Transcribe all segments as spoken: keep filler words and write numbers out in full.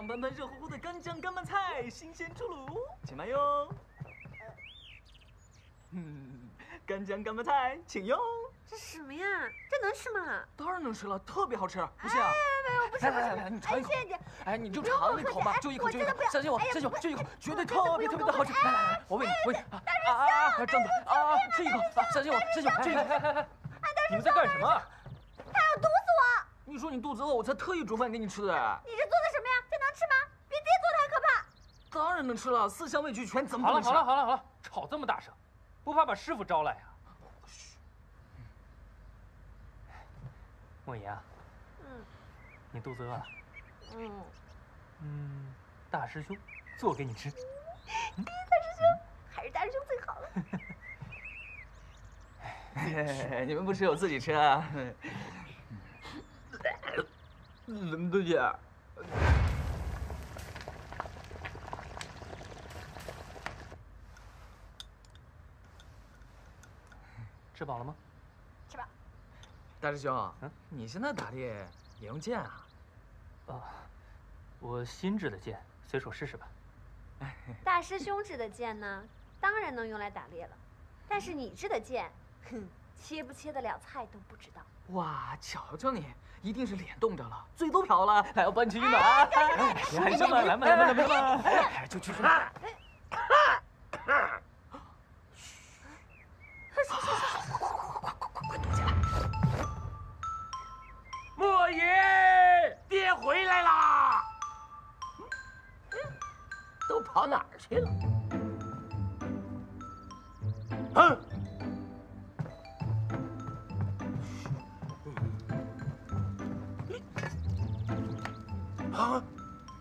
香喷喷、热乎乎的干酱干拌菜，新鲜出炉，请慢用。嗯，干酱干拌菜，请用。 这什么呀？这能吃吗？ 当然能吃了，特别好吃，不信啊？ 没有，不是， 来来来来，你尝一口。哎，你就尝一口嘛，就一口，就一口，相信我，相信我，就一口，绝对特别特别的好吃。来来来，我喂你，喂你。啊啊！张嘴啊，吃一口，相信我，相信我，吃一口。 你们在干什么？ 他要毒死我！ 你说你肚子饿，我才特意煮饭给你吃的。 你这做的什么呀？这能吃吗？比爹做的还可怕。 当然能吃了，四香味俱全，怎么不能吃？ 好了好了好了好了，吵这么大声，不怕把师傅招来呀？ 嘘。 莫言啊， 嗯， 你肚子饿了？ 嗯嗯，大师兄做给你吃。 嗯、大师兄，还是大师兄最好了。 你们不吃，我自己吃啊。什么东西啊？ 吃饱了吗？ 吃吧。 大师兄， 嗯， 你现在打猎也用剑啊？ 啊，我新制的剑，随手试试吧。 大师兄制的剑呢，当然能用来打猎了，但是你制的剑，哼，切不切得了菜都不知道。 哇，瞧瞧你，一定是脸冻着了，嘴都瓢了，来，我帮你去一把。 你还什么？来嘛来嘛来嘛来嘛！ 哎，就去去。快躲起来！ 莫言，爹回来啦！都跑哪儿去了？嗯。啊！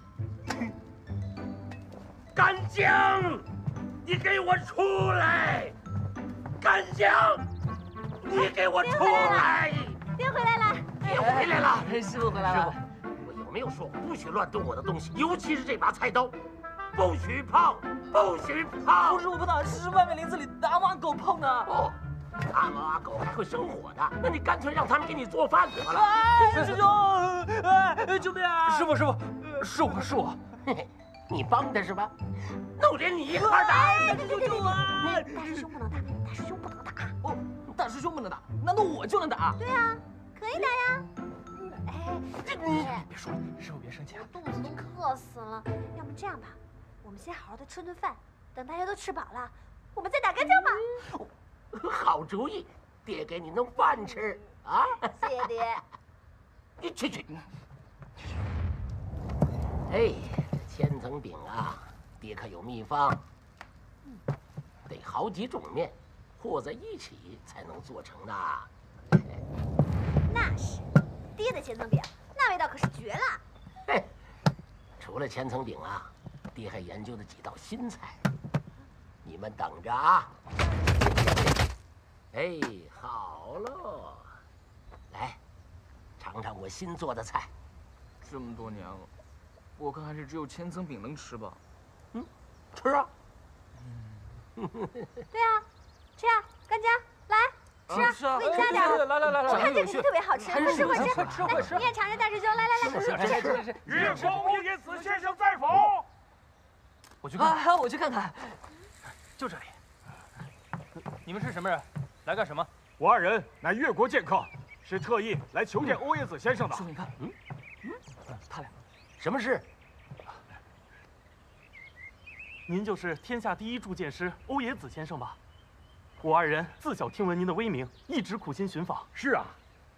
干将，你给我出来！干将，你给我出来！ 爹回来了， 爹回来了， 师傅回来了。 我有没有说过不许乱动我的东西，尤其是这把菜刀，不许碰，不许碰！ 不是我不打，是外面林子里的阿猫阿狗碰的。 哦，阿猫阿狗还会生火的，那你干脆让他们给你做饭得了。 哎，师兄，哎，救命啊！ 师傅师傅，是我是我。 嘿嘿，你帮的是吧？那我连你一块打！ 大师兄救我！ 大师兄不能打，大师兄不能打。 哦，大师兄不能打，难道我就能打？ 对啊，可以打呀。哎， 你别说了，师傅别生气啊。 我肚子都饿死了，要不这样吧，我们先好好的吃顿饭，等大家都吃饱了，我们再打干将吧。 好主意，爹给你弄饭吃啊！ 谢谢爹。 你去去。哎，千层饼啊，爹可有秘方，得好几种面和在一起才能做成的。 那是，爹的千层饼，那味道可是绝了。 嘿，除了千层饼啊，爹还研究了几道新菜，你们等着啊。哎，好喽，来，尝尝我新做的菜。 这么多年了，我看还是只有千层饼能吃吧。 嗯，吃啊。 对啊，吃啊，干姜，来吃啊， 吃啊！ 我给你加点。 来来来来， 我看这肯定特别好吃，快吃快吃， 快吃快吃！ 你也尝尝，大师兄，来来来， 是是是是。 月光乌野子先生在否？ 我去看。 啊，我去看看。 就这里。你们是什么人？来干什么？ 我二人乃越国剑客，是特意来求见欧野子先生的。 师傅，你看，嗯嗯，他俩， 什么事？ 您就是天下第一铸剑师欧野子先生吧？我二人自小听闻您的威名，一直苦心寻访。 是啊，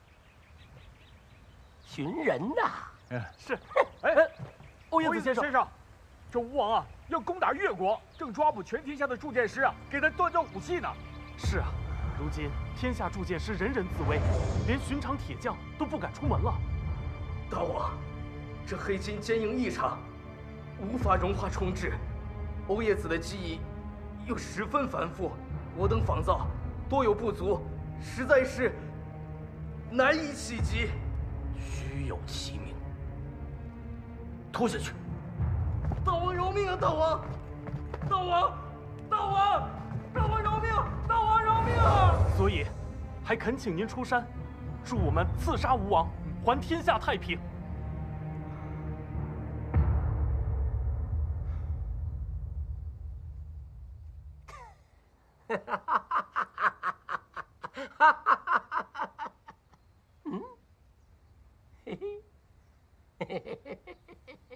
寻人呐。 嗯，是。 哎， 欧野子先生， 先生，这吴王啊要攻打越国，正抓捕全天下的铸剑师啊，给他锻造武器呢。 是啊，如今天下铸剑师人人自危，连寻常铁匠都不敢出门了。 大王，这黑金坚硬异常，无法融化重制。欧叶子的技艺又十分繁复，我等仿造多有不足，实在是难以企及。 虚有其名，拖下去。 大王饶命啊！大王，大王，大王，大王饶命！大王饶命啊！ 所以，还恳请您出山，助我们刺杀吴王，还天下太平。 嗯，嘿嘿，嘿嘿嘿嘿嘿嘿，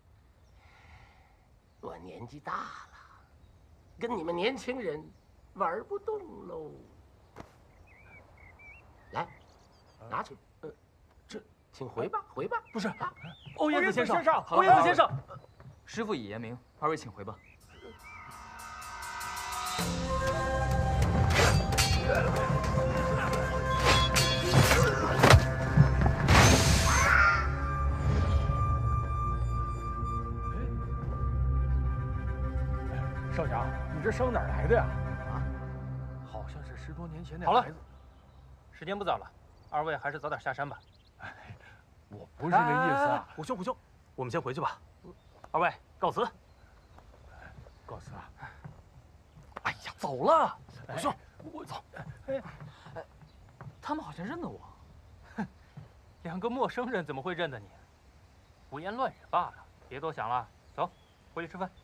我年纪大了，跟你们年轻人玩不动喽。来，拿去。呃，这，请回吧，回吧。 不是， 啊， 欧耶子先生， 先生欧耶子先生， 师傅已言明，二位请回吧。 少侠，你这伤哪儿来的呀？啊，好像是十多年前那好了孩子。 时间不早了，二位还是早点下山吧。 我不是那意思啊！ 虎兄虎兄，我们先回去吧。二位告辞。 告辞啊！ 哎呀，走了， 哎虎兄，我走。 哎，他们好像认得我。 两个陌生人怎么会认得你？胡言乱语罢了，别多想了，走，回去吃饭。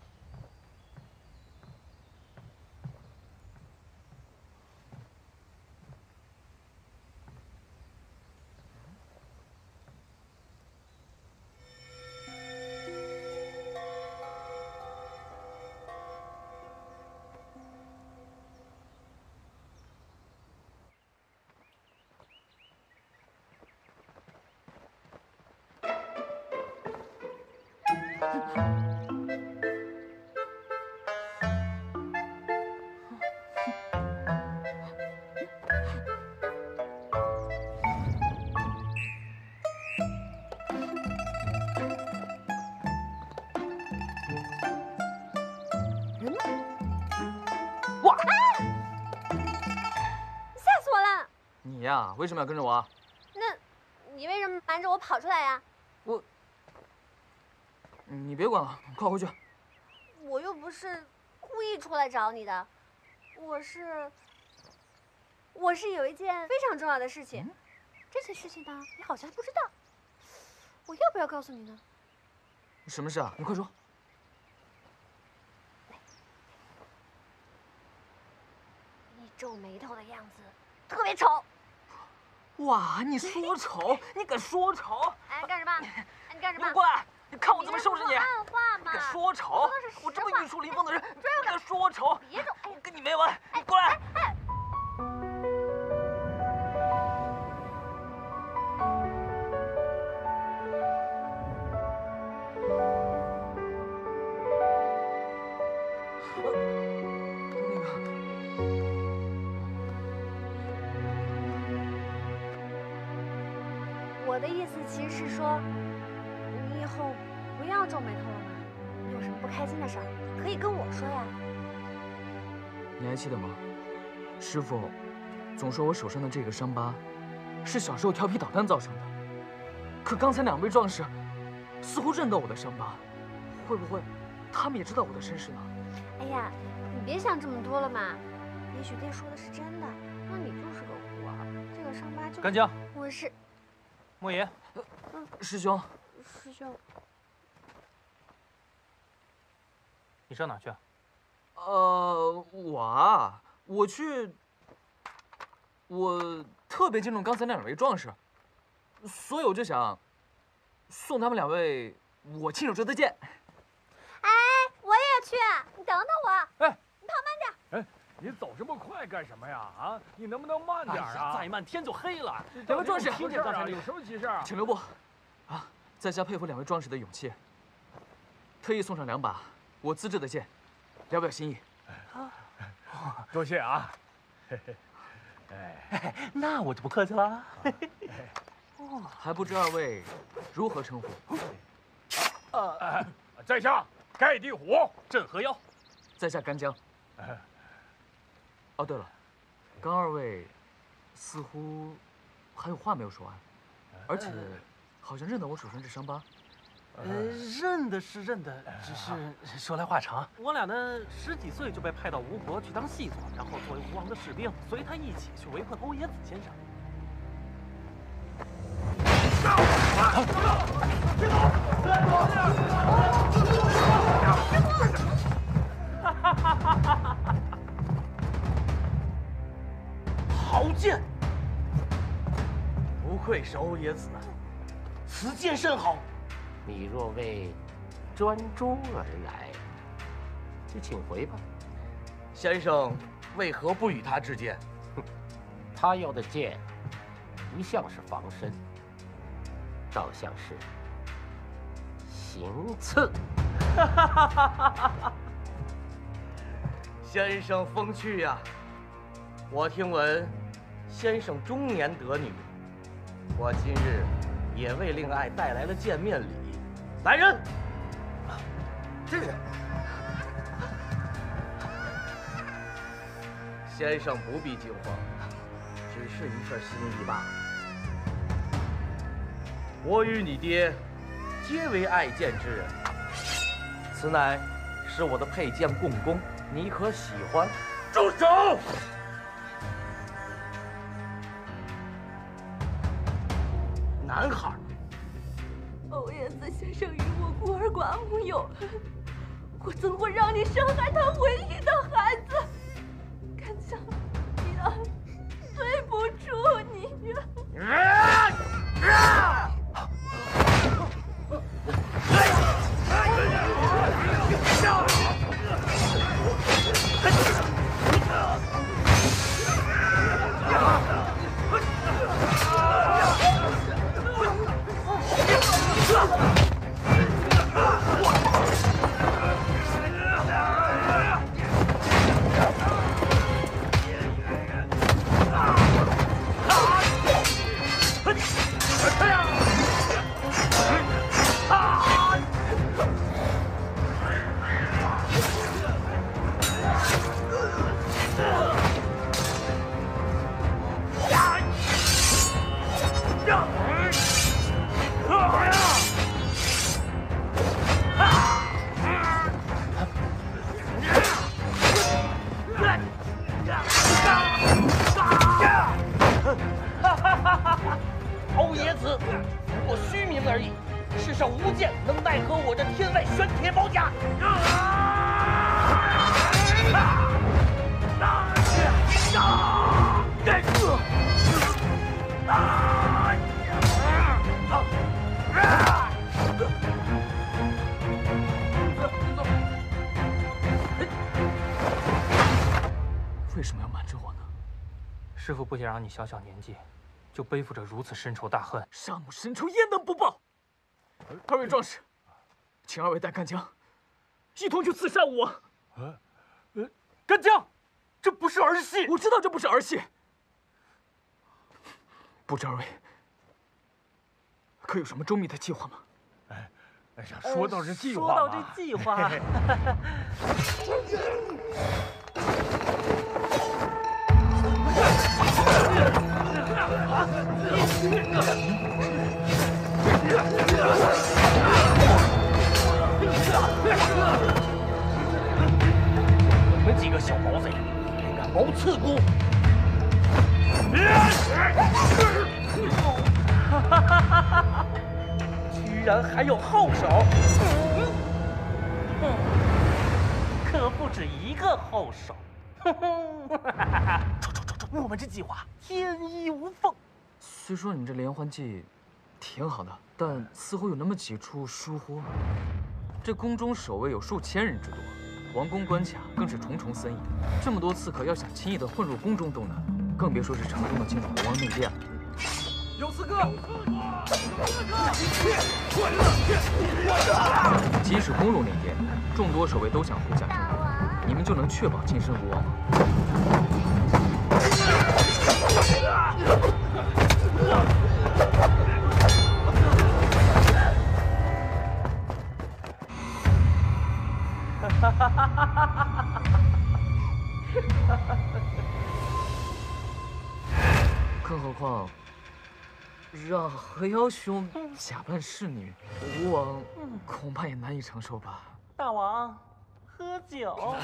你呀，为什么要跟着我啊？ 那，你为什么瞒着我跑出来呀？ 我，你别管了，快回去。 我又不是故意出来找你的，我是，我是有一件非常重要的事情。嗯、这件事情呢，你好像还不知道。我要不要告诉你呢？ 什么事啊？你快说。 你皱眉头的样子特别丑。 哇，你说丑，你敢说丑？ 哎，干什么？哎，你干什么？ 你给我过来！你看我怎么收拾你！ 暗话嘛！ 你敢说丑？我这么玉树临风的人，你敢说丑？ 别动！ 我跟你没完！你过来！ 我的意思其实是说，你以后不要皱眉头了嘛。你有什么不开心的事儿，可以跟我说呀。 你还记得吗？师傅总说我手上的这个伤疤是小时候调皮捣蛋造成的。可刚才两位壮士似乎认得我的伤疤，会不会他们也知道我的身世呢？ 哎呀，你别想这么多了嘛。也许爹说的是真的，那你就是个孤儿，这个伤疤就…… 干将， 我是。 莫言， 嗯， 师兄， 师兄， 你上哪去啊？ 呃，我啊，我去，我特别敬重刚才那两位壮士，所以我就想送他们两位我亲手折的剑。 哎，我也去，你等等我。 哎， 你跑慢点。 哎，你走这么快干什么呀？啊，你能不能慢点啊？ 再慢天就黑了。 两位壮士， 听见刚才有什么急事啊？ 请留步。啊，在下佩服两位壮士的勇气，特意送上两把我自制的剑，聊表心意。 多谢啊。 哎，那我就不客气了。 哦，还不知二位如何称呼？ 呃，在下盖地虎， 镇河妖， 在下干将。哦，对了，刚二位似乎还有话没有说完，而且好像认得我手上这伤疤。 呃，认的是认的，只是说来话长。我俩呢，十几岁就被派到吴国去当细作，然后作为吴王的士兵，随他一起去围困欧冶子先生。 剑。不愧是欧冶子，此剑甚好。 你若为专诸而来，就请回吧。 先生为何不与他制剑？ 他要的剑，不像是防身，倒像是行刺。 哈哈哈哈哈哈！先生风趣呀！我听闻先生中年得女，我今日也为令爱带来了见面礼。来人！这人。先生不必惊慌，只是一份心意罢了。我与你爹皆为爱剑之人，此乃是我的佩剑共工，你可喜欢？住手！男孩。 欧冶子先生与我孤儿寡母有恩，我怎会让你伤害他唯一的孩子？看将你儿对不住你呀！欧冶子不过虚名而已，世上无剑能奈何我这天外玄铁宝甲。 为什么要瞒着我呢？ 师父不想让你小小年纪就背负着如此深仇大恨。 杀母深仇焉能不报？二位壮士，请二位带干将一同去刺杀我。 呃，呃，干将，这不是儿戏。 我知道这不是儿戏。不知二位可有什么周密的计划吗？ 哎，哎呀，说到这计划， 说到这计划。你们几个小毛贼，还敢谋刺姑！居然还有后手！可不止一个后手。走走走走，我们这计划天衣无缝。 虽说你们这连环计挺好的，但似乎有那么几处疏忽。这宫中守卫有数千人之多，王宫关卡更是重重森严，这么多刺客要想轻易的混入宫中都难，更别说是成功的进入国王内殿了。 有刺客！ 即使攻入内殿，众多守卫都想护驾镇国，你们就能确保近身无亡吗？更何况，让河妖兄假扮侍女，吴王恐怕也难以承受吧？ 大王，喝酒。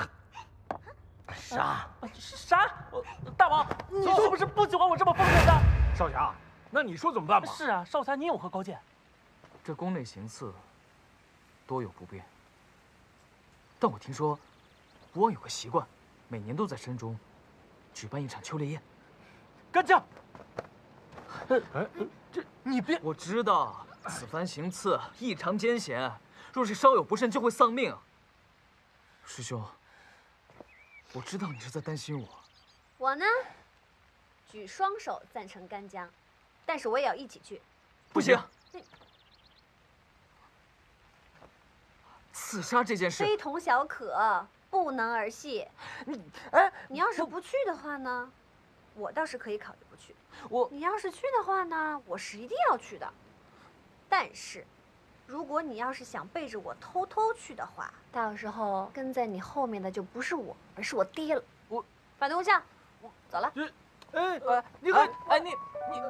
杀！ 杀！大王，你是不是不喜欢我这么疯人的？ 少侠，那你说怎么办吧？ 是啊，少侠，你有何高见？ 这宫内行刺多有不便，但我听说吴王有个习惯，每年都在山中举办一场秋猎宴。 干将。哎，这你别！ 我知道此番行刺异常艰险，若是稍有不慎就会丧命。师兄，我知道你是在担心我。 我呢，举双手赞成干将，但是我也要一起去。 不行。 那刺杀这件事非同小可，不能儿戏。 你哎， 你要是不去的话呢，我倒是可以考虑不去。 我你要是去的话呢，我是一定要去的。但是，如果你要是想背着我偷偷去的话，到时候跟在你后面的就不是我，而是我爹了。 我反对无效，我走了。 哎，呃，你快，哎你你。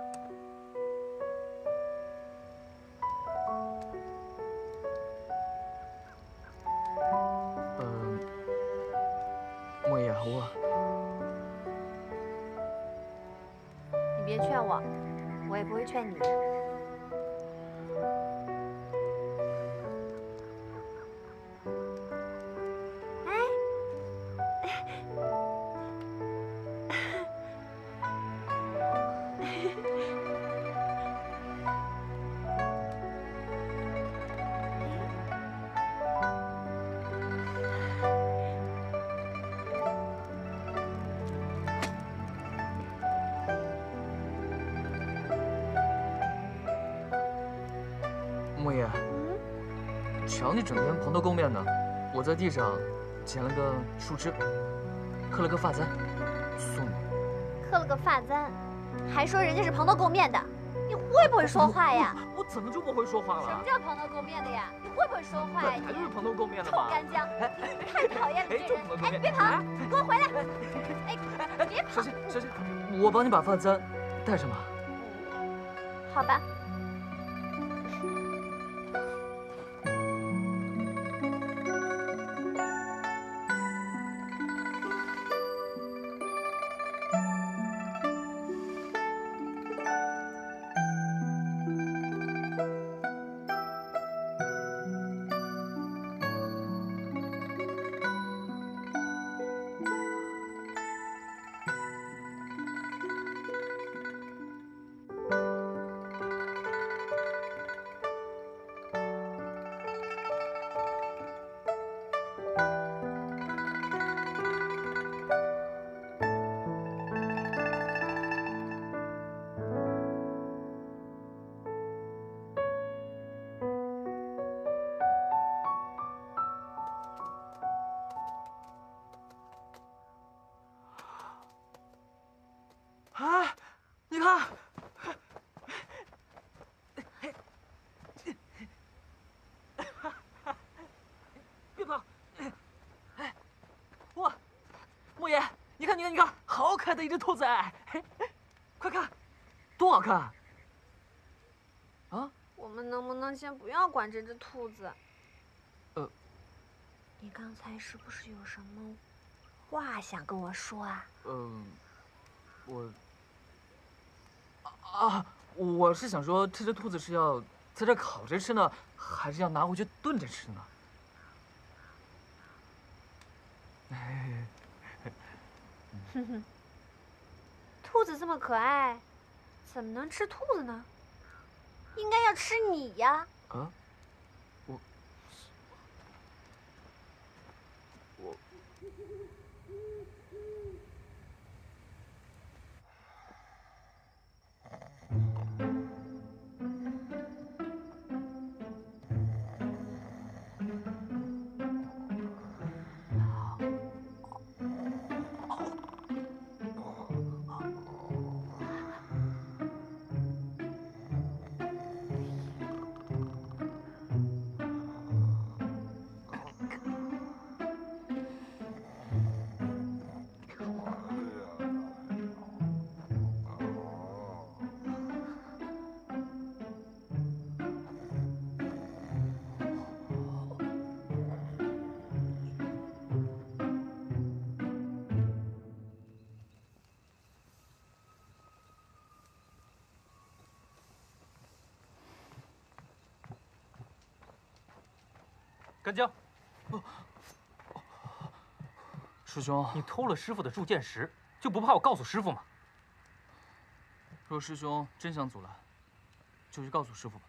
嗯，莫言，我你别劝我，我也不会劝你。 莫言，瞧你整天蓬头垢面的，我在地上捡了个树枝，刻了个发簪，送你。 刻了个发簪，还说人家是蓬头垢面的，你会不会说话呀？ 我怎么就不会说话了？ 什么叫蓬头垢面的呀？你会不会说话呀？ 本来就是蓬头垢面的臭嘛。 干将，太讨厌了这人！哎，别跑，你给我回来！哎，别跑！ 小心，小心！我帮你把发簪戴上吧。 好吧。 啊，你看，别跑！哎，哇，莫言，你看，你看，你看，好可爱的一只兔子哎！快看，多好看！啊？ 我们能不能先不要管这只兔子？ 呃， 你刚才是不是有什么话想跟我说啊？ 嗯，我。啊，我是想说，这只兔子是要在这烤着吃呢，还是要拿回去炖着吃呢？ 哼哼，兔子这么可爱，怎么能吃兔子呢？应该要吃你呀！ 啊，我，我。 干将， 哦，师兄， 你偷了师傅的铸剑石，就不怕我告诉师傅吗？ 若师兄真想阻拦，就去告诉师傅吧。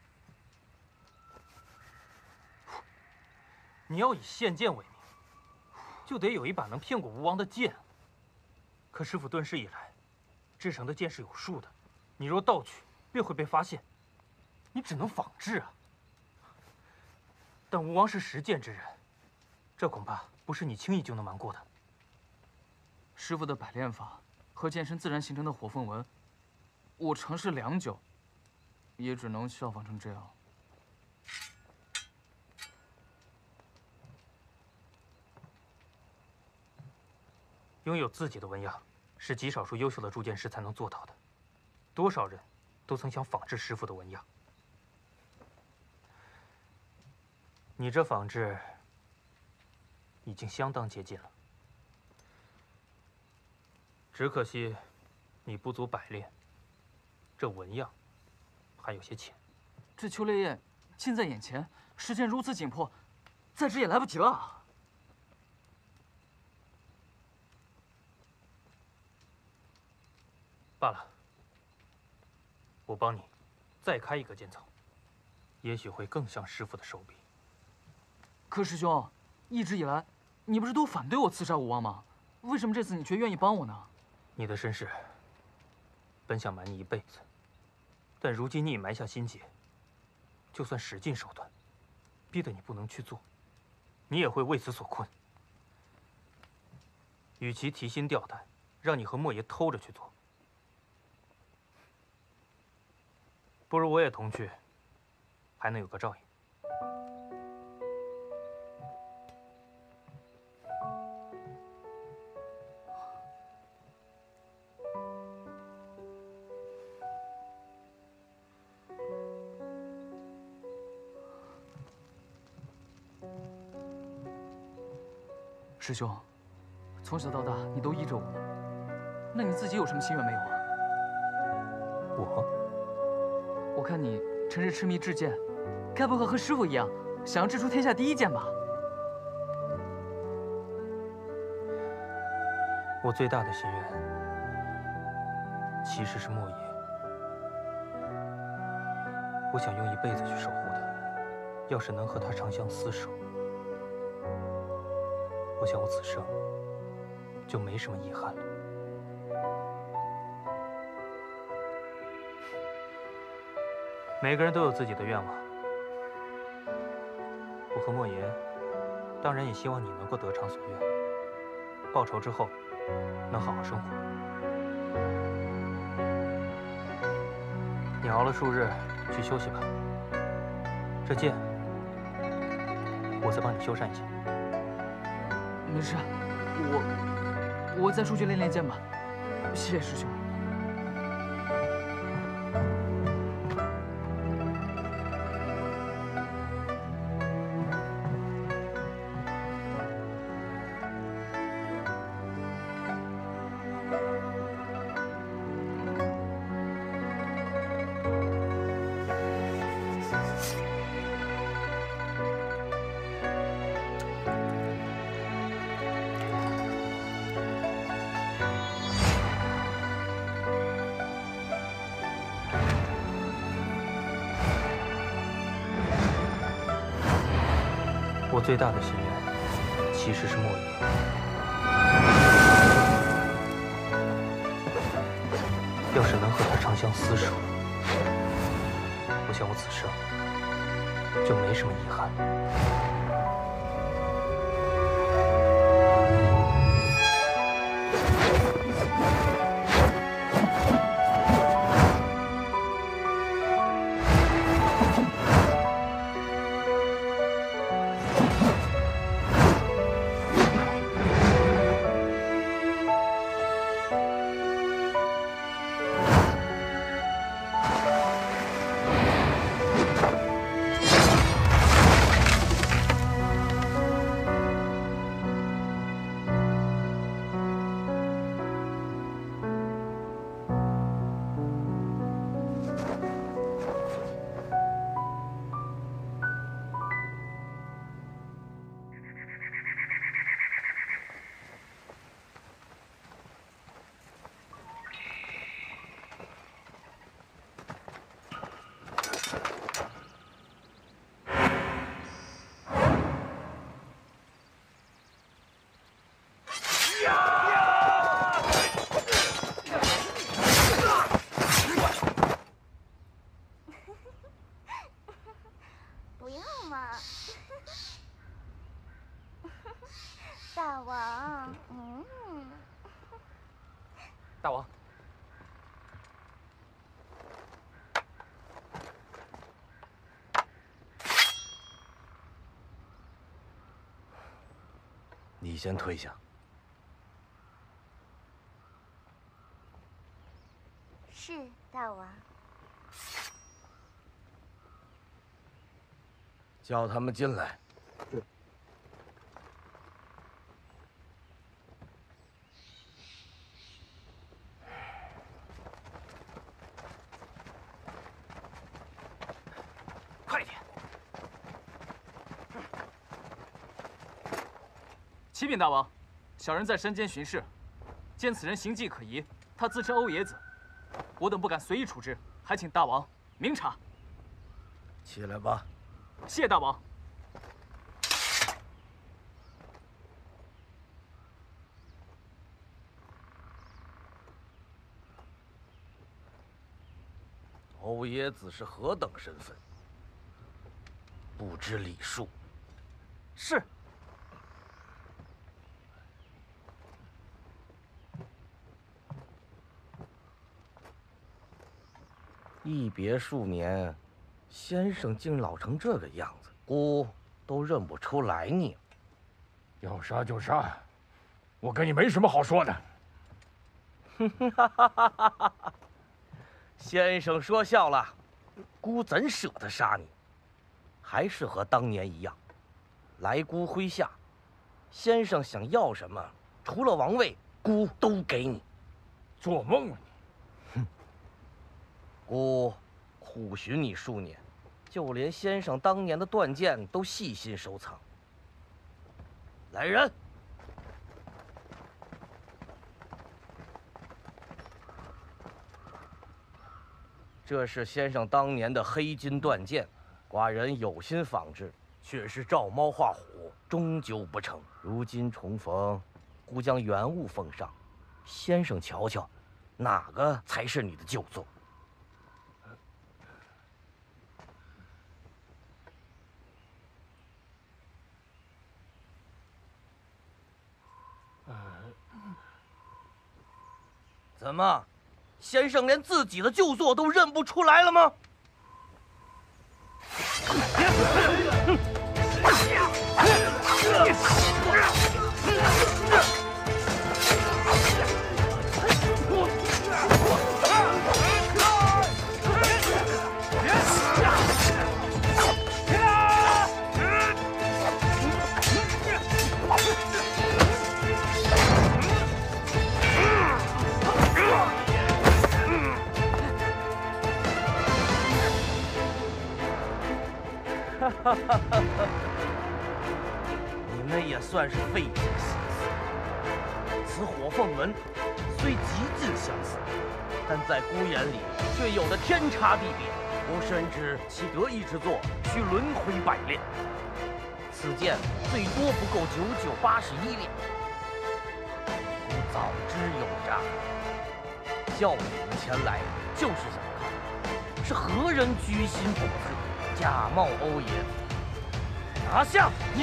你要以献剑为名，就得有一把能骗过吴王的剑。可师傅遁世以来，制成的剑是有数的，你若盗取，便会被发现。你只能仿制啊。但吴王是识剑之人，这恐怕不是你轻易就能瞒过的。 师傅的百炼法和剑身自然形成的火凤纹，我尝试良久，也只能效仿成这样。 拥有自己的纹样，是极少数优秀的铸剑师才能做到的。多少人都曾想仿制师傅的纹样。你这仿制已经相当接近了，只可惜你不足百炼，这纹样还有些浅。 这秋烈焰近在眼前，时间如此紧迫，再迟也来不及了。 罢了，我帮你再开一个剑槽，也许会更像师傅的手笔。 可师兄，一直以来，你不是都反对我刺杀吴王吗？为什么这次你却愿意帮我呢？ 你的身世，本想瞒你一辈子，但如今你已埋下心结，就算使尽手段，逼得你不能去做，你也会为此所困。与其提心吊胆，让你和莫爷偷着去做，不如我也同去，还能有个照应。 师兄，从小到大你都依着我，那你自己有什么心愿没有啊？ 我， 我看你成日痴迷制剑，该不会和师傅一样，想要制出天下第一剑吧？ 我最大的心愿，其实是莫爷。我想用一辈子去守护他，要是能和他长相厮守，我想我此生就没什么遗憾了。每个人都有自己的愿望，我和莫言当然也希望你能够得偿所愿，报仇之后能好好生活。你熬了数日，去休息吧。这剑我再帮你修缮一下。 没事，我我再出去练练剑吧。谢谢师兄。 我最大的心愿，其实是莫言。要是能和他长相厮守，我想我此生就没什么遗憾了。 大王，嗯， 大王， 你先退下。 是大王。 叫他们进来。 快点！启禀大王，小人在山间巡视，见此人行迹可疑，他自称欧冶子，我等不敢随意处置，还请大王明察。 起来吧。 谢大王。 欧冶子是何等身份？不知礼数。 是。 一别数年，先生竟老成这个样子，姑都认不出来你。 要杀就杀，我跟你没什么好说的。 先生说笑了，姑怎舍得杀你？还是和当年一样，来姑麾下，先生想要什么，除了王位，姑都给你。 做梦啊你！ 姑苦寻你数年，就连先生当年的断剑都细心收藏。来人！这是先生当年的黑金断剑，寡人有心仿制，却是照猫画虎，终究不成。如今重逢，姑将原物奉上，先生瞧瞧，哪个才是你的旧作？怎么，先生连自己的旧作都认不出来了吗？哈哈哈哈！你们也算是费尽心思。此火凤纹虽极尽相似，但在姑眼里却有着天差地别。吾深知其得意之作需轮回百炼，此剑最多不够九九八十一炼。吾早知有诈，叫你们前来，就是想看是何人居心叵测。假冒欧冶子，拿下！你！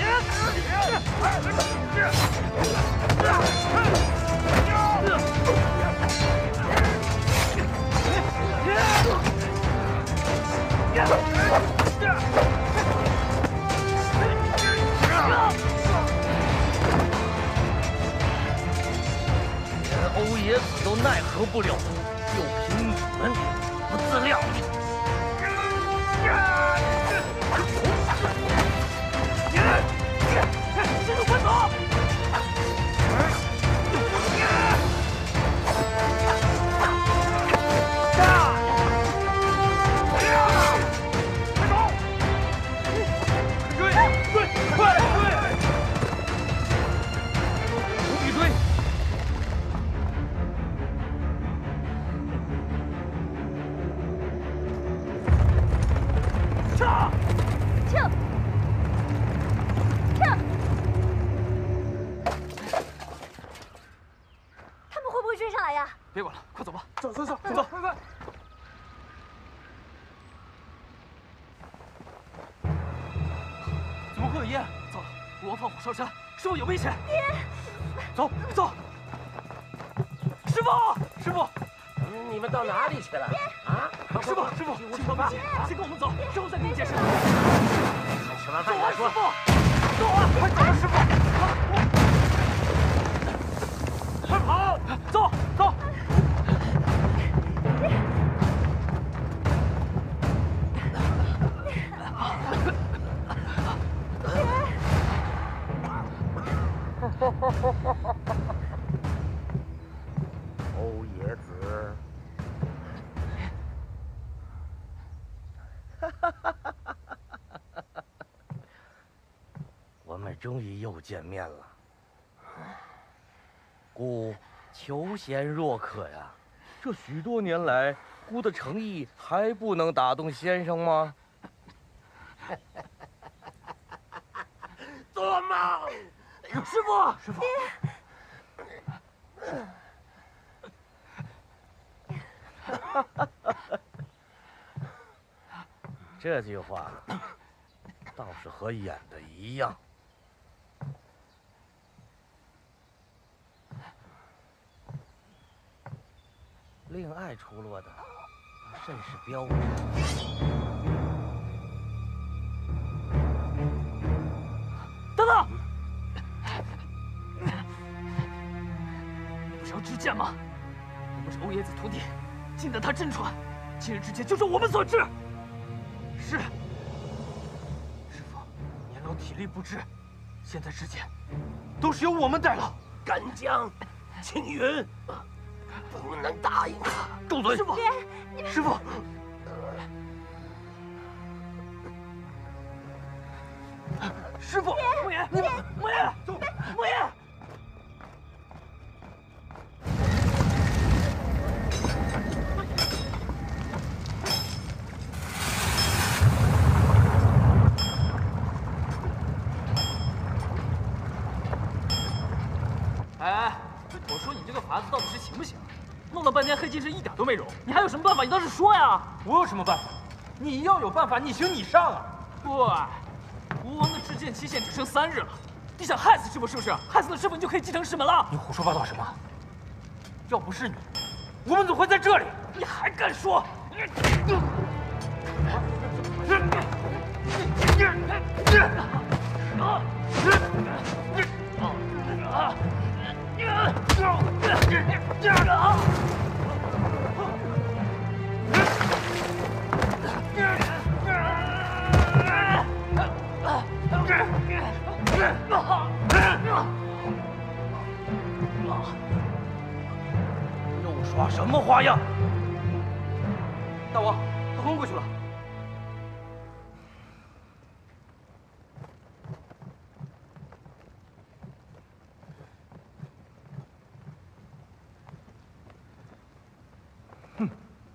连欧冶子都奈何不了，就凭你们不自量力！先生，快走！ 别管了，快走吧！ 走走走， 快走，快快！怎么会有烟？糟了，我王放火烧山， 师傅有危险！ 爹， 走走。师傅，师傅， 嗯，你们到哪里去了？啊， 师傅，师傅，请放慢，先跟我们走，之后再跟你解释。 吃完饭再说。 师傅，走啊，快走啊，师傅！快跑，走走。 欧冶子， 我们终于又见面了。姑求贤若渴呀，这许多年来，姑的诚意还不能打动先生吗？ 做梦！ 师傅，师傅。 这句话倒是和演的一样。令爱出落的甚是标致。 等等，你不是要支剑吗？我们是欧冶子徒弟，进得他真传，今日之剑就是我们所致。是，师傅，年老体力不支，现在之剑都是由我们代劳。 干将，青云，不能答应他。 住嘴！师傅，师傅，师傅，莫言，你莫言，走，莫言。哎哎，我说你这个法子到底是行不行？弄了半天黑金身一点都没融，你还有什么办法？你倒是说呀！ 我有什么办法？你要有办法，你行你上啊！ 对，吴王的制剑期限只剩三日了，你想害死师傅是不是？害死了师傅，你就可以继承师门了。 你胡说八道什么？要不是你，我们怎么会在这里？ 你还敢说？ 又耍什么花样？ 大王，他昏过去了。 哼！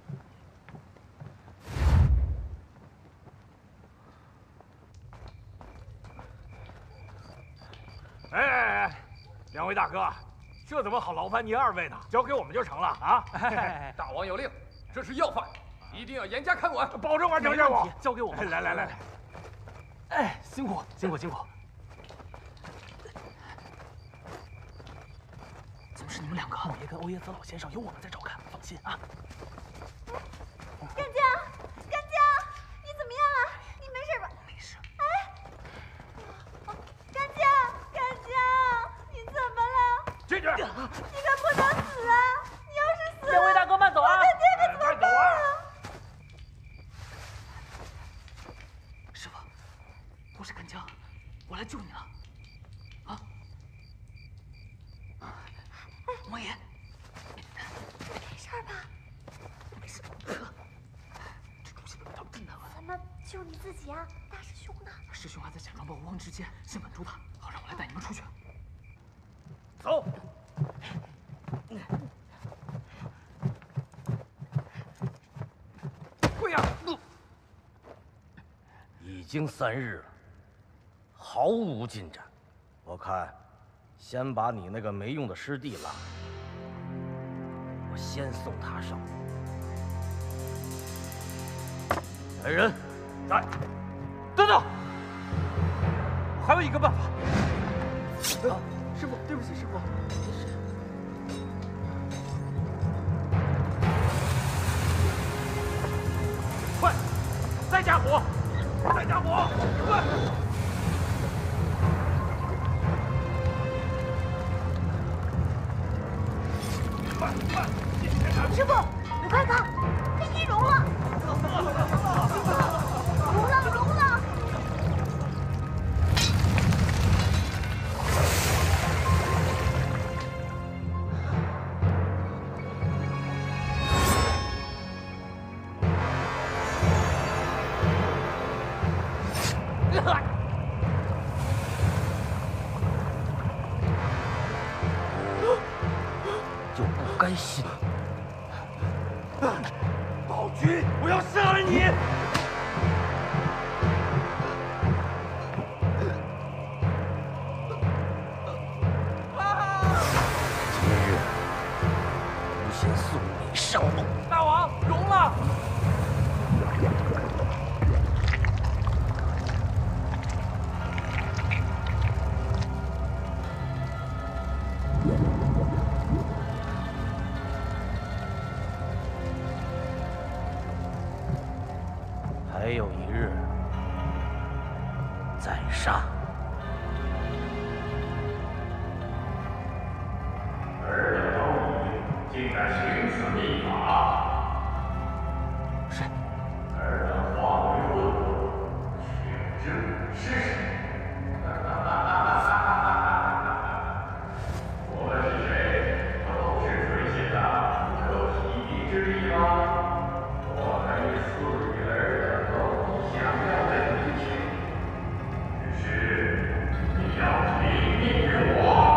哎哎哎，两位大哥，这怎么好劳烦您二位呢？交给我们就成了啊！ 大王有令，这是要犯，一定要严加看管， 保证完成任务。 交给我们。 来来来来， 哎，辛苦辛苦辛苦。怎么是你们两个？莫爷跟欧冶子老先生有我们在照看，放心啊。 干将，干将，你怎么样了？你没事吧？ 没事。 哎，干将，干将，你怎么了？ 进去。 你可不能死啊！你要是死了， 两位大哥慢走啊！ 我的爹可怎么办啊？ 师傅，我是干将，我来救你了。啊！莫言， 没事吧？ 没事。这东西的味道真难闻。 怎么就你自己啊？大师兄呢？ 师兄还在假装抱吴王之剑，先稳住他，好让我来带你们出去。 走。 跪呀！ 已经三日了，毫无进展。我看，先把你那个没用的师弟拉，我先送他上路。来人， 在。 等等，还有一个办法。 啊，师傅，对不起，师傅。没事。 快，再加火，再加火，快！快快！ 师傅，你快看，黑金融了！融了，融了！ 就不该信。 暴君，我要杀了你！ 今日吾先送你上路。 大王，融了！ 还有一日再杀。 尔等蝼蚁竟敢行此秘法！ 是。 尔等化为混沌，请证是谁？我们是谁？都是水仙的不可匹敌之力吗？我可以赐予尔等你想要的一切，只是你要听命于我。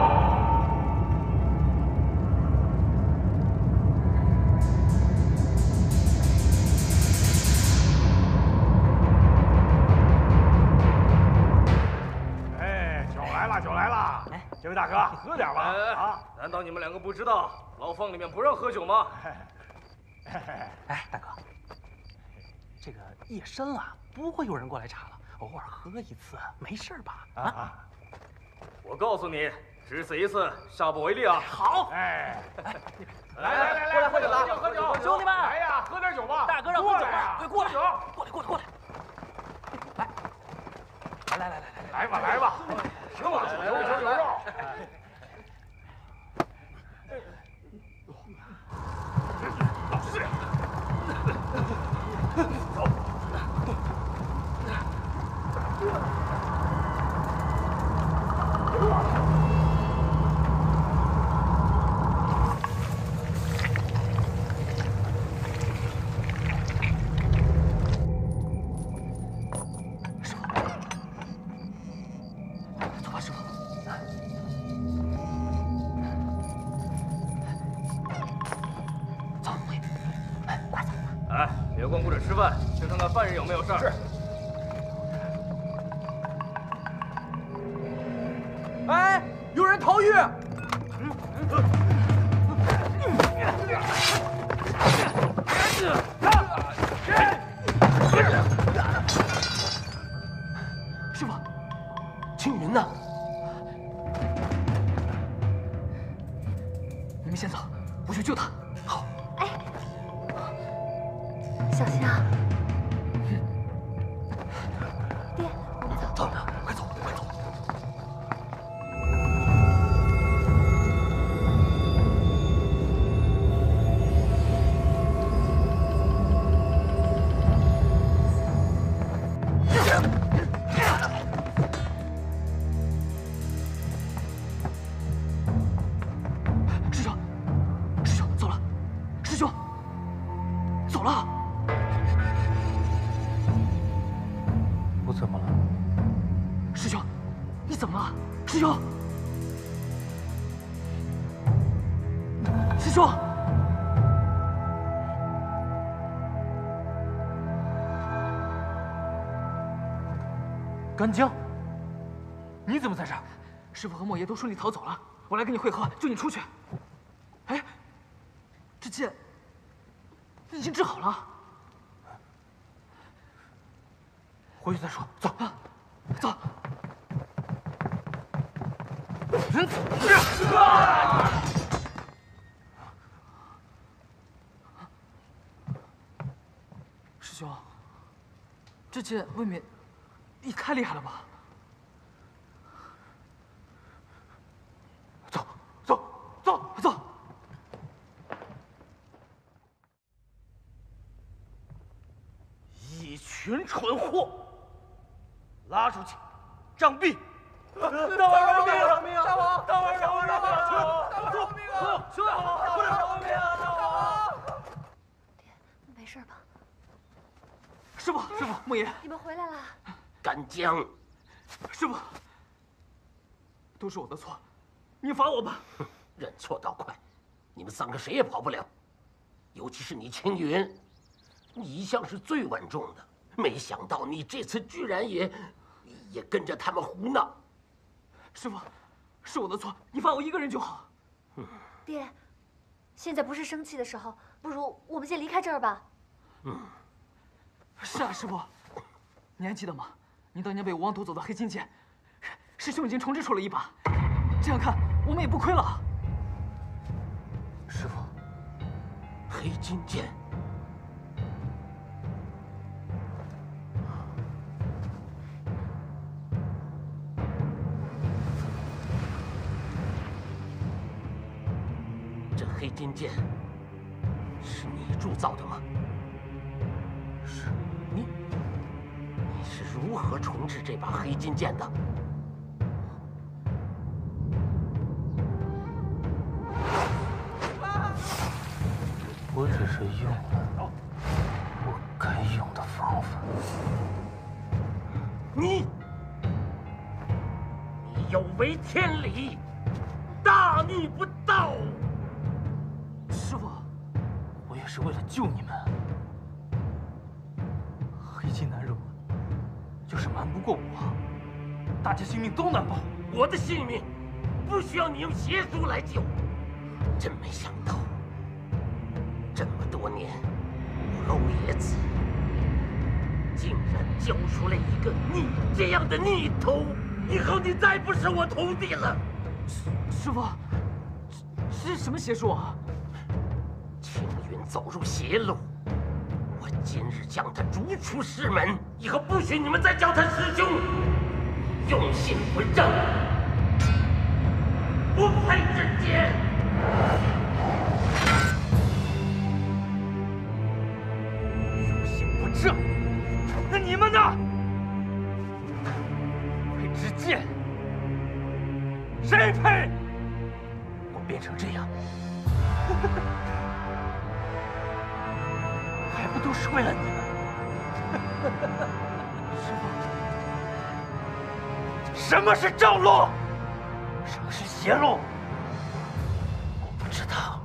哎，酒来了，酒来了！哎，这位大哥，喝点吧。啊， 难道你们两个不知道牢房里面不让喝酒吗？ 哎，大哥，这个夜深了，不会有人过来查了，偶尔喝一次，没事吧？啊！ 我告诉你，只此一次，下不为例啊！ 好， 哎， 哎， 来来来来， 过来喝酒， 喝酒，喝酒， 兄弟们， 来呀，喝点酒吧！ 大哥让喝酒呀， 快过来， 喝酒， 过来，过来，过来，来，来来来来来， 来吧来吧，行吧，有酒有肉。老师，走。 走吧，师傅。走，回。哎，快走！ 哎，别光顾着吃饭，去看看犯人有没有事儿。是。 哎，有人逃狱！师傅，青云呢？你们先走，我去救他。好。 哎，小心啊！爹，我们走。 走，快走，快走。师兄，师兄走了，师兄走了。 我怎么了？ 师兄，你怎么了？师兄，师兄， 干将，你怎么在这儿？ 师傅和莫爷都顺利逃走了，我来跟你会合，救你出去。哎，这剑已经治好了。 回去再说，走。 走。 师兄，这剑未免也太厉害了吧！ 走走走走！ 一群蠢货，拉出去，杖毙！大王饶命！饶命！大王！大王饶命！大王饶命啊！撤！不能饶命啊！大王！ 爹，没事吧？ 师傅，师傅，木爷， 你们回来了。 干将， 师傅，都是我的错，你罚我吧。 认错倒快，你们三个谁也跑不了，尤其是你青云，你一向是最稳重的，没想到你这次居然也也跟着他们胡闹。 师傅，是我的错，你罚我一个人就好。 嗯、爹，现在不是生气的时候，不如我们先离开这儿吧。 嗯， 是啊，师傅，你还记得吗？您当年被吴王夺走的黑金剑，师兄已经重制出了一把，这样看我们也不亏了。 师傅，黑金剑。这黑金剑是你铸造的吗？是。你你是如何重制这把黑金剑的？ 我只是用了我该用的方法。 你你有违天理，大逆不道！ 师傅， 我也是为了救你们。黑金难容，就是瞒不过我，大家性命都难保。 我的性命不需要你用邪术来救。真没想到，这么多年，欧爷子竟然教出了一个你这样的逆徒！以后你再不是我徒弟了。 师师傅，这是什么邪术啊？ 青云走入邪路，我今日将他逐出师门，以后不许你们再叫他师兄。用心不正，不配之剑。 用心不正，那你们呢？配之剑，谁配？我变成这样，还不都是为了你们？ 师傅， 什么是正路？什么是邪路？我不知道，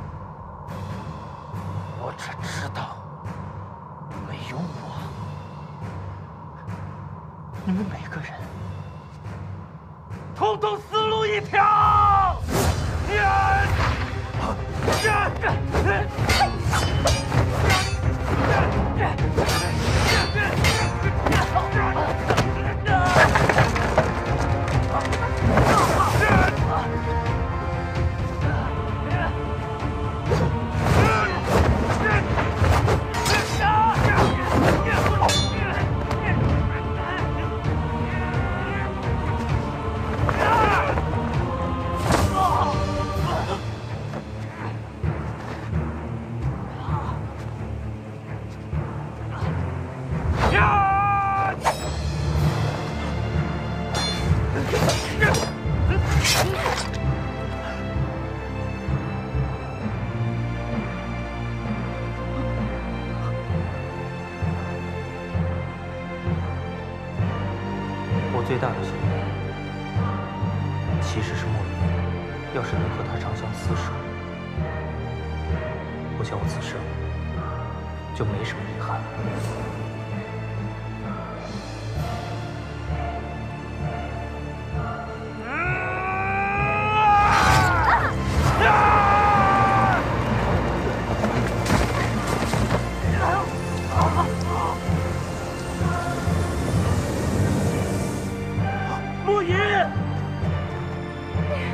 我只知道，没有我，你们每个人统统死路一条！呀！呀！最大的心愿其实是莫云，要是能和他长相厮守，我想我此生就没什么遗憾了。 莫云，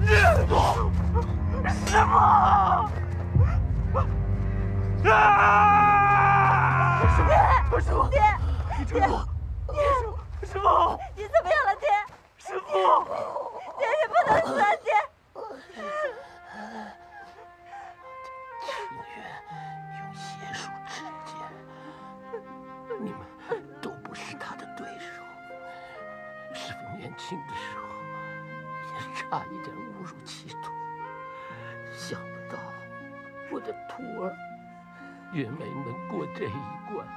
师傅！啊！师傅！师傅！ 爹！ 师傅！爹！师傅！ 你怎么样了，爹？ 师傅！ 爹，你不能死啊，爹！ 清源用邪术制剑，你们都不是他的对手。师傅年轻的时候也差一点误入歧途，想不到我的徒儿也没能过这一关。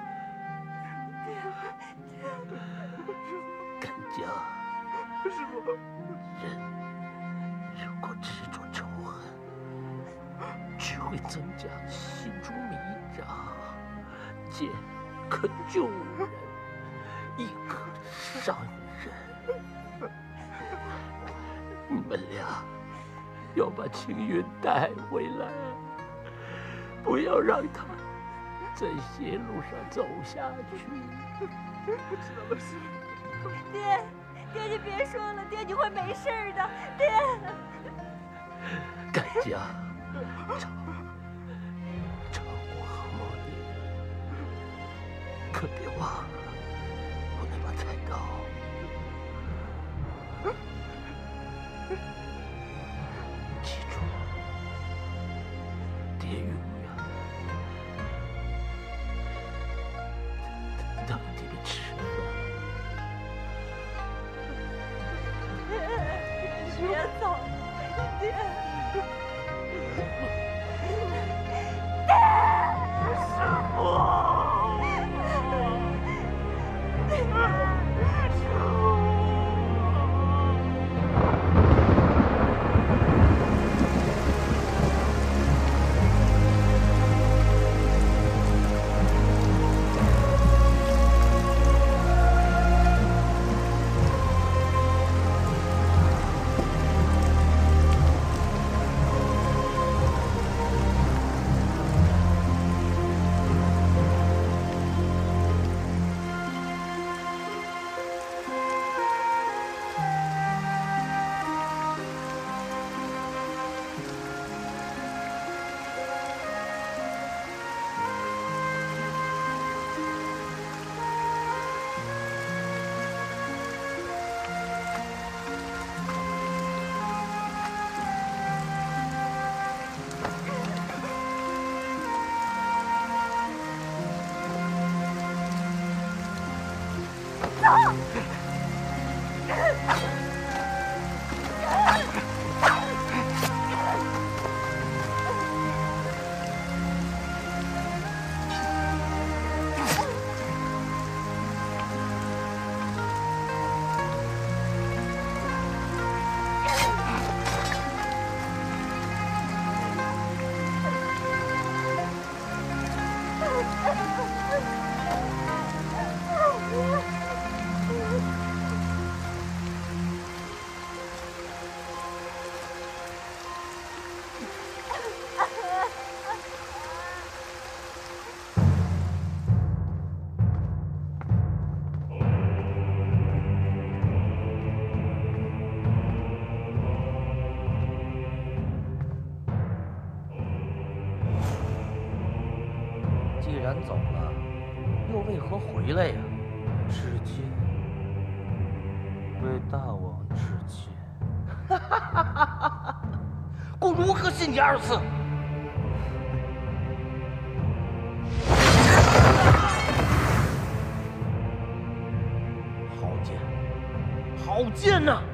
干将， 师傅， 人如果执着仇恨，只会增加心中迷障，剑可救人，亦可伤人。你们俩要把青云带回来，不要让他在邪路上走下去。 知道了，师傅。 爹，爹，你别说了，爹，你会没事的，爹。 干将，长长过好年，可别忘了我那把菜刀。记住，爹永远等你们吃饭。 别走，爹！ 师傅！ 既然走了，又为何回来呀？ 致敬，为大王致敬。 公如何信你二次？好剑，好剑呐！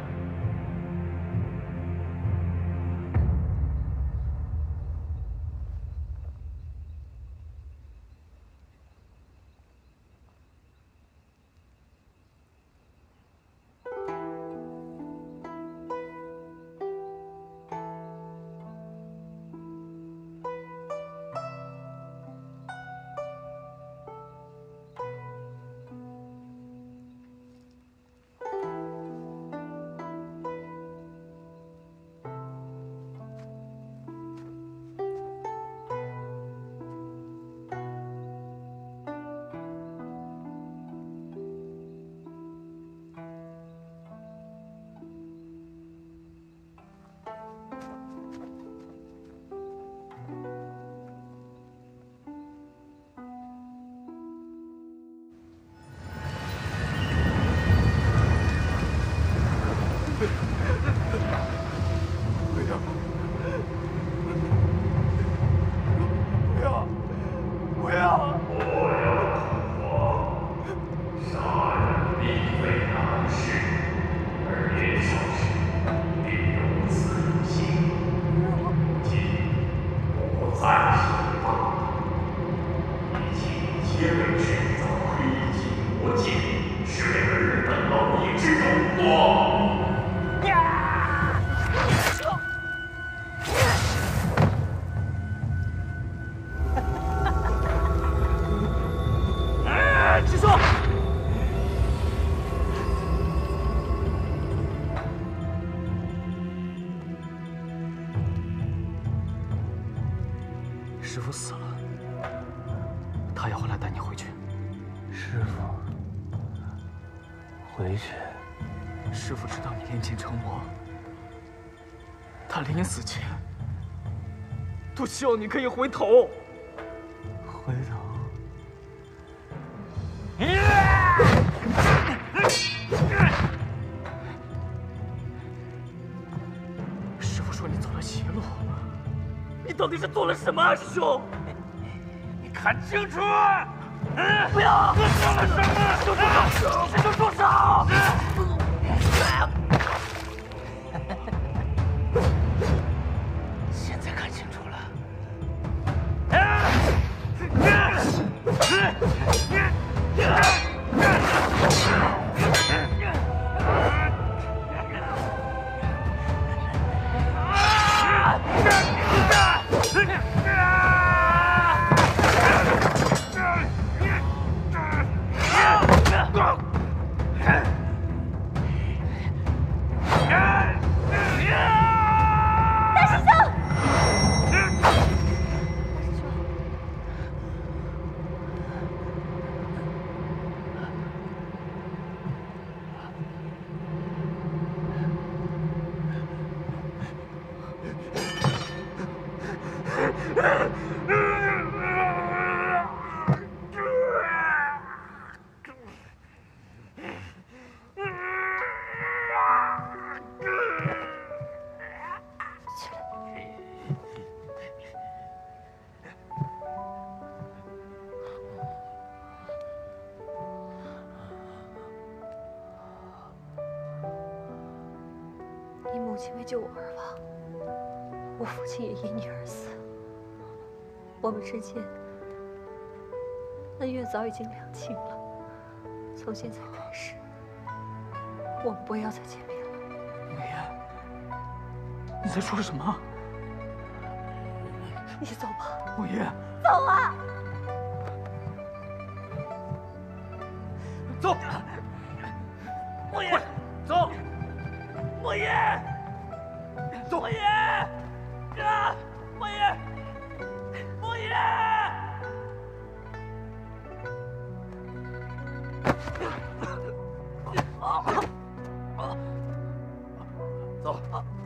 师傅死了，他要回来带你回去。 师傅，回去。 师傅知道你练剑成魔，他临死前都希望你可以回头。 回头。 师傅说你走了邪路，你到底是做了什么啊，师兄？ 你看清楚！ 嗯，不要！ 你做了什么？ 住手！师兄住手！ 现在看清楚了。 你母亲为救我而亡，我父亲也因你而死。我们之间恩怨早已经两清了，从现在开始，我们不要再见面了。 母爷，你在说什么？ 你走吧， 母爷， 走啊！ 走， 莫言，走，莫言， 走， 莫言，啊，莫言，莫言。 走。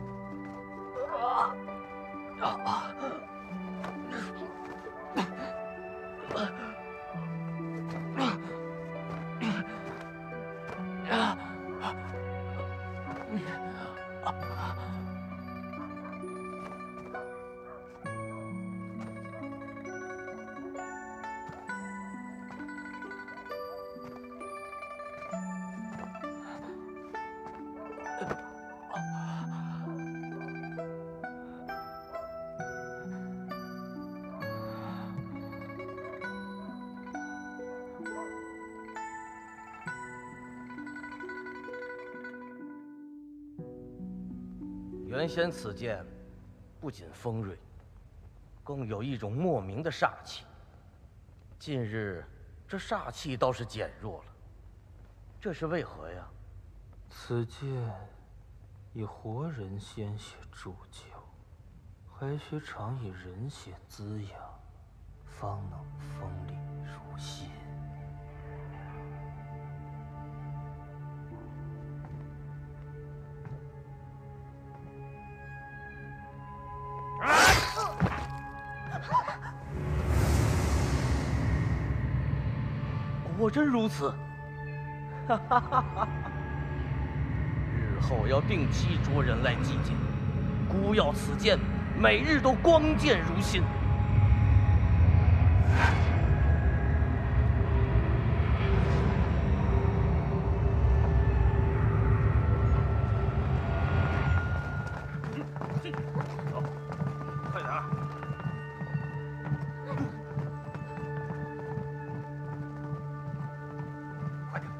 原先此剑不仅锋锐，更有一种莫名的煞气。近日，这煞气倒是减弱了，这是为何呀？ 此剑以活人鲜血铸就，还需常以人血滋养，方能锋利如新。 果真如此，哈哈哈哈！日后要定期捉人来祭剑，孤要此剑每日都光剑如新。 走，快点儿！快点！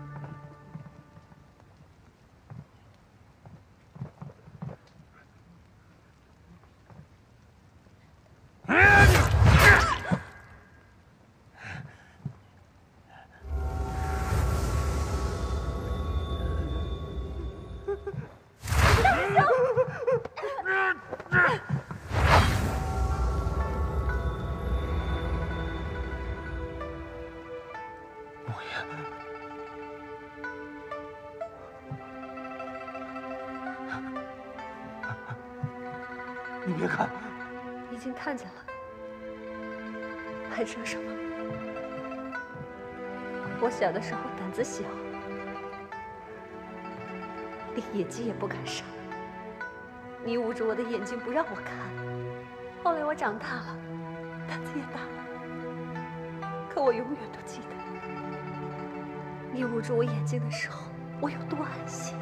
你别看， 已经看见了，还说什么？我小的时候胆子小，连眼睛也不敢上。你捂着我的眼睛不让我看。后来我长大了，胆子也大了。可我永远都记得，你捂住我眼睛的时候，我有多安心。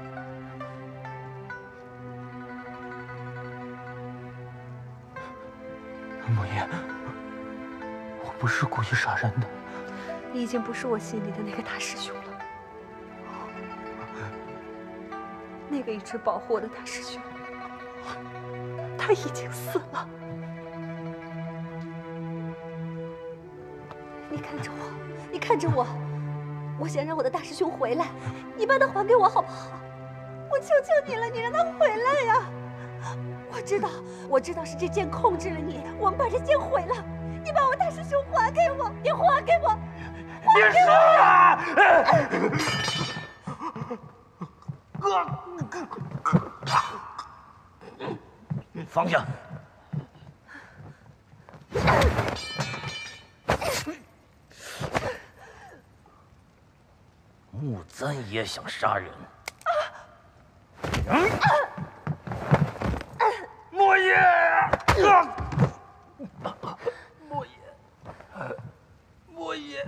莫言，我不是故意杀人的。 你已经不是我心里的那个大师兄了，那个一直保护我的大师兄，他已经死了。你看着我，你看着我，我想让我的大师兄回来，你把他还给我好不好？我求求你了，你让他回来呀！我知道，我知道是这剑控制了你，我们把这剑毁了，你把我大师兄还给我，你还给我！ 别说了！ 放下！木簪也想杀人？嗯、 莫言，莫言，莫言。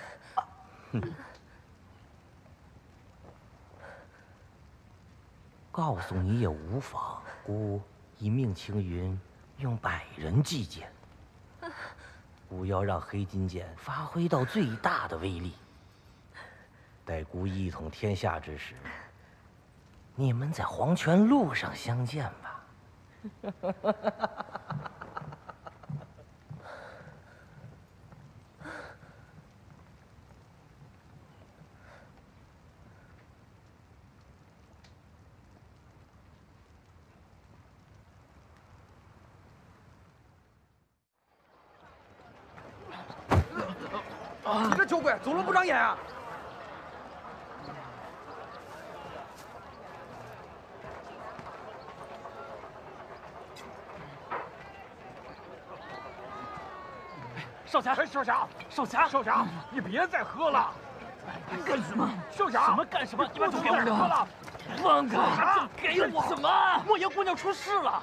告诉你也无妨，孤一命青云，用百人祭剑。孤要让黑金剑发挥到最大的威力。待孤一统天下之时，你们在黄泉路上相见吧。 你这酒鬼走路不长眼啊！ 少侠， 哎，少侠， 少侠， 少侠，你别再喝了！ 干什么？ 少侠， 什么干什么？你把酒给我！ 喝了！ 放开！给我！什么？莫言姑娘出事了！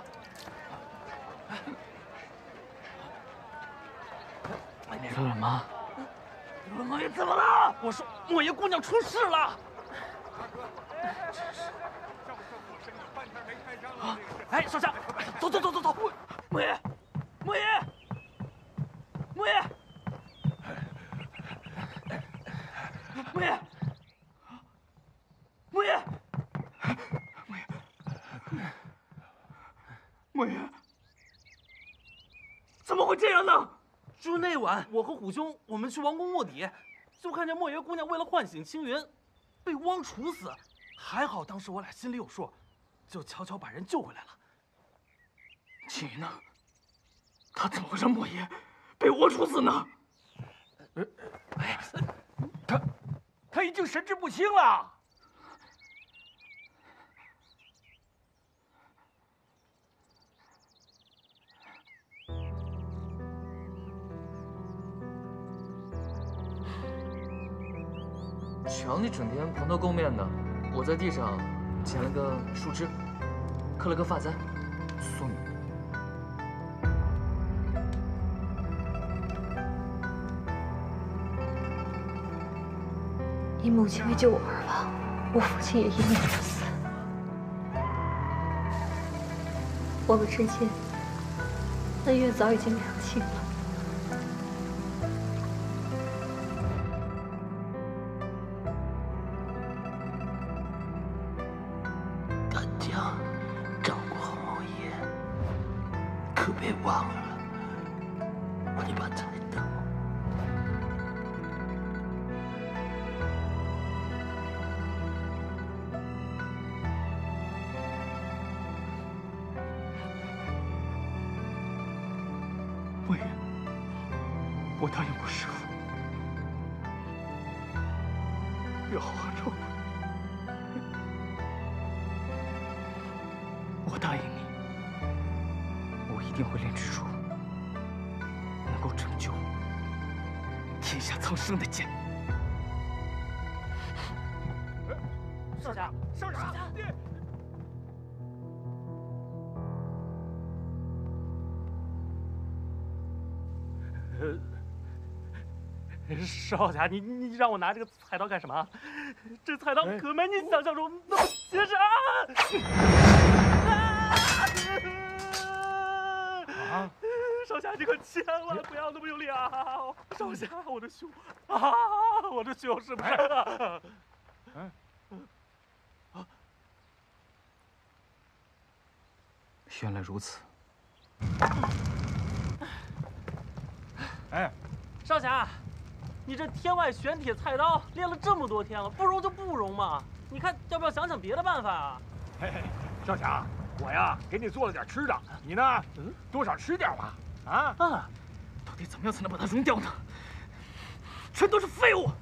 你说什么？ 莫言怎么了？我说莫言姑娘出事了！啊！哎，少侠，走走走走走！莫言，莫言，莫言，莫言，莫言， 莫言，莫言， 怎么会这样呢？就那晚，我和虎兄我们去王宫卧底，就看见莫言姑娘为了唤醒青云，被汪处死。还好当时我俩心里有数，就悄悄把人救回来了。 青云呢？他怎么会让莫言被我处死呢？ 哎，他他已经神志不清了。 瞧你整天蓬头垢面的，我在地上捡了个树枝，刻了个发簪，送你。 你母亲为救我而亡，我父亲也因你而死。我们之间恩怨早已经两清了。 干将照顾好毛爷，可别忘了我那把菜刀。 莫言，我答应过师父，要好好照顾你。我答应你， 我一定会炼制出能够拯救天下苍生的剑。 少侠，少侠，爹！ 呃，少侠，你你让我拿这个菜刀干什么？这菜刀可没你想象中那么结实啊！啊！少侠，你可千万不要那么用力啊！少侠，我的胸啊，我的胸是不是？ 嗯。 啊！原来如此。 哎，少侠，你这天外玄铁菜刀练了这么多天了，不容就不容嘛！你看要不要想想别的办法啊？ 嘿嘿，少侠，我呀给你做了点吃的，你呢，嗯，多少吃点吧。啊啊！到底怎么样才能把它扔掉呢？全都是废物！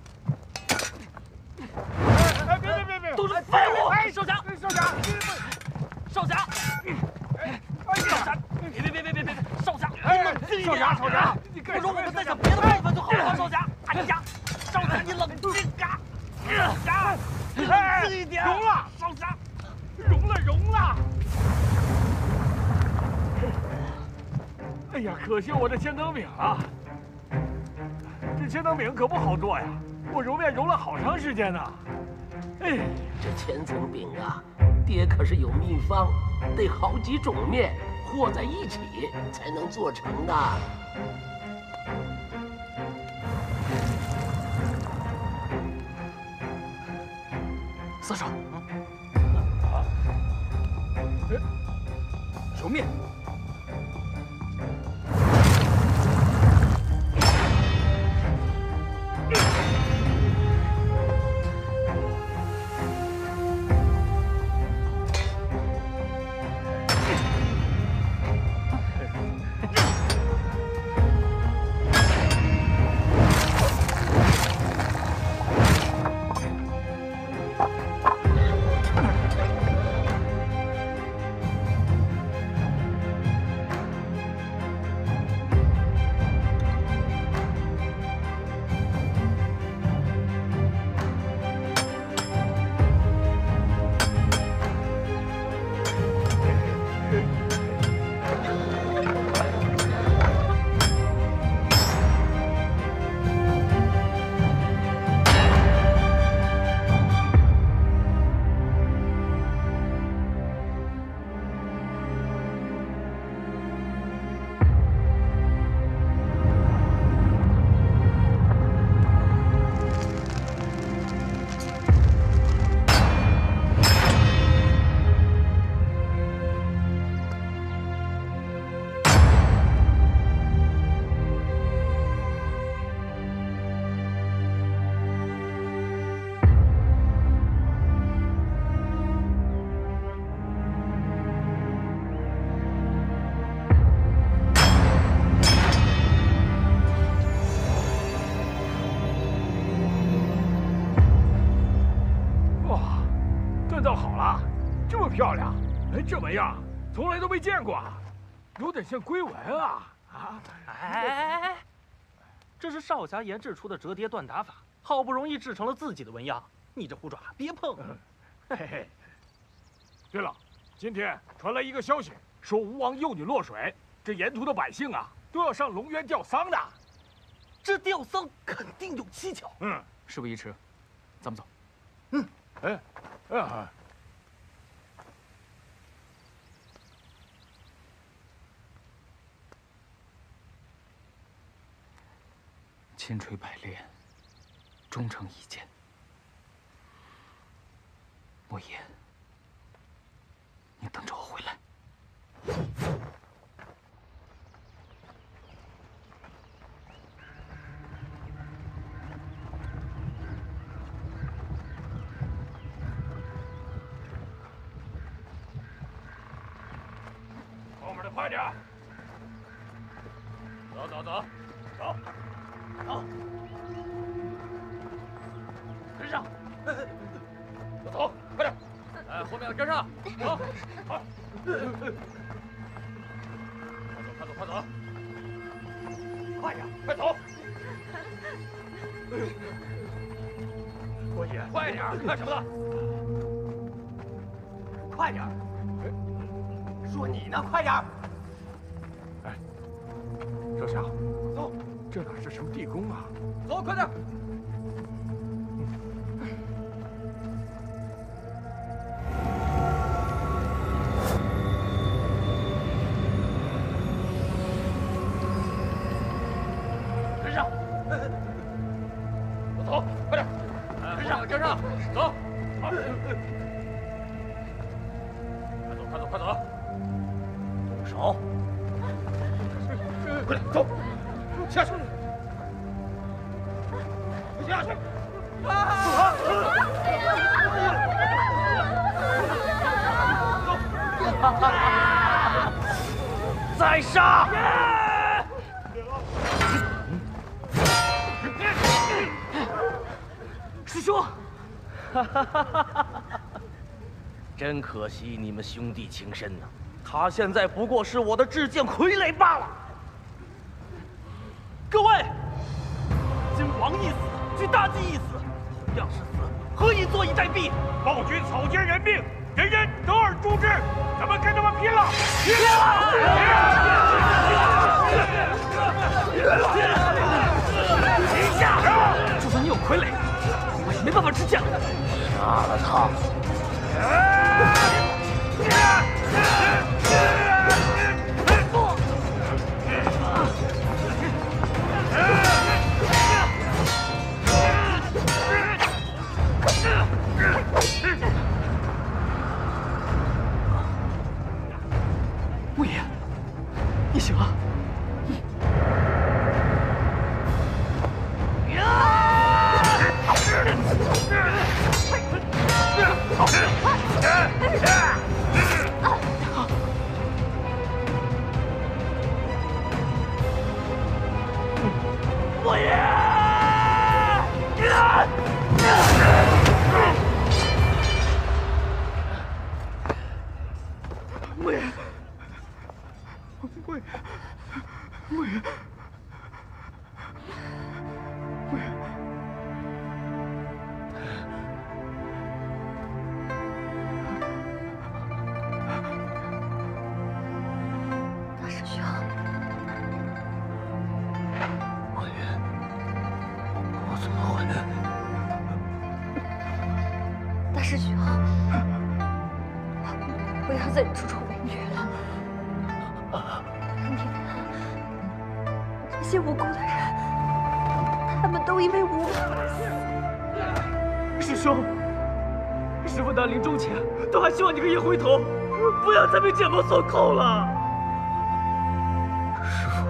哎，别别别别， 都是废物！ 哎， 少侠， 少侠， 少侠！ 哎， 少侠，别别别别别别！少侠， 哎， 你冷静一点！ 少侠，少侠， 不容我们再想别的办法就好了，少侠！哎呀，少侠，你冷静啊！少侠，你冷静一点！ 融了， 少侠， 融了，融了！哎呀，可惜我这千层饼啊！这千层饼可不好做呀，我揉面揉了好长时间呢。哎， 这千层饼啊，爹可是有秘方，得好几种面和在一起才能做成的。 撒手！啊！揉面。 漂亮，哎，这纹样从来都没见过，有点像龟纹啊！啊， 哎，这是少侠研制出的折叠锻打法，好不容易制成了自己的纹样，你这虎爪别碰！ 嘿嘿。对了，今天传来一个消息，说吴王幼女落水，这沿途的百姓啊都要上龙渊吊丧的。 这吊丧肯定有蹊跷。 嗯， 事不宜迟，咱们走。 嗯，哎，啊。 千锤百炼，终成一剑。莫言，你等着我回来。 后面的快点！走走走，走。走，跟上！走，快点！哎，后面跟上！走，好。 快走！快点，快走！国爷，快点，干什么呢？快点！说你呢，快点！哎，周晓，走，这哪是什么地宫啊？走，快点！跟上！我走，快点！跟上，跟上，走！好，快走，快走，快走！动手！快点，走！下去！下去！啊！再杀！ 师兄， 真可惜你们兄弟情深呐、他现在不过是我的至剑傀儡罢了。各位，今王一死，居大忌一死，同样是死，何以坐以待毙？ 暴君草菅人命，人人得而诛之。咱们跟他们拼了！拼了！停下！ 就算你有傀儡，我也没办法支架。 杀了他！ 穆爷，你醒了。 莫爷！ 穆爷，穆爷，穆爷，穆爷。 大师兄， 莫言，我怎么会？ 大师兄，不要再助纣为虐了。你看，这些无辜的人，他们都因为无法而死。 师兄，师父到临终前都还希望你可以回头，不要再被剑魔所扣了。 师父，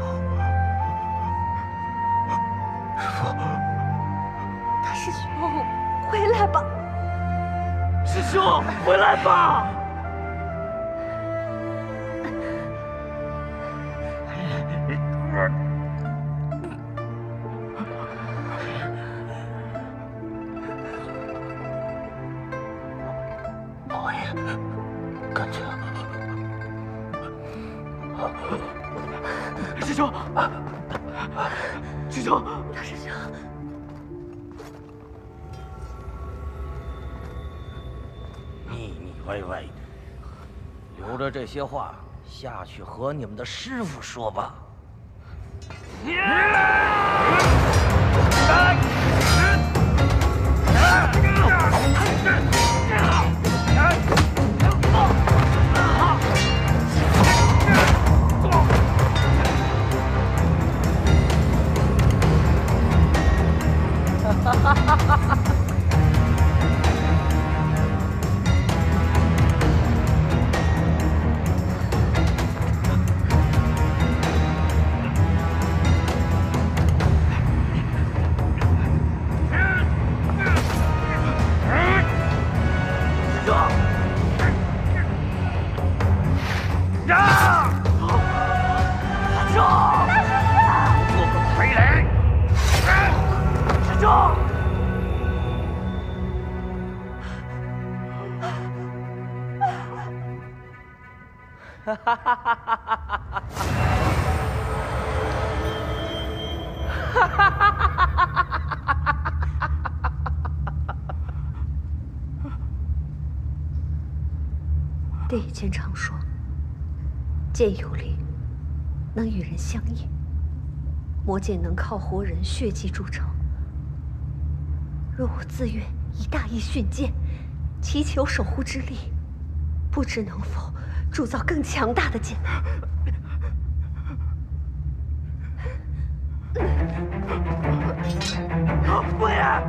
师父， 大师兄，回来吧！ 师兄，回来吧！ 莫言，感情。 师兄，师兄， 大师兄， 腻腻歪歪的，留着这些话下去和你们的师傅说吧。哈哈哈哈哈哈！ 电影间常说，剑有灵，能与人相应。魔剑能靠活人血迹铸成。若我自愿以大义训剑，祈求守护之力，不知能否铸造更强大的剑。 不然。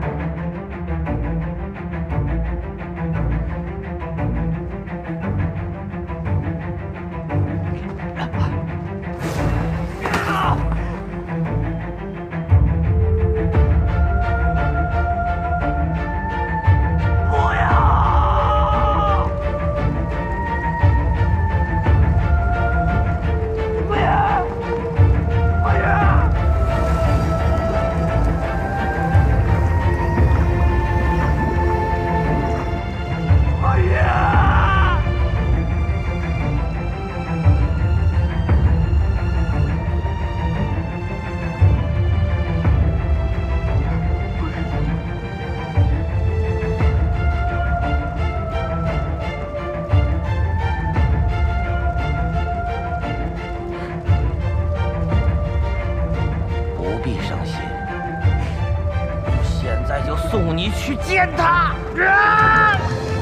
送你去见他。啊！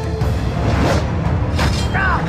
啊！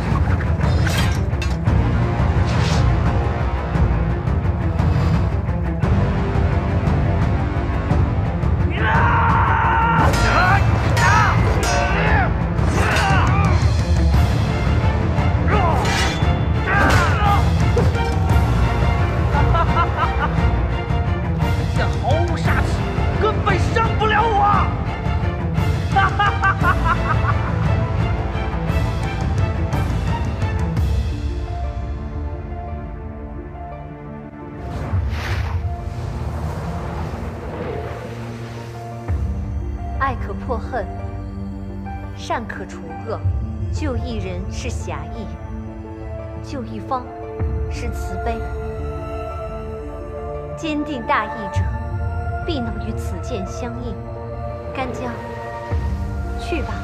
爱可破恨，善可除恶。救一人是侠义，救一方是慈悲。坚定大义者，必能与此剑相应。干将，去吧。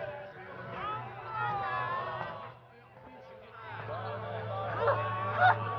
啊！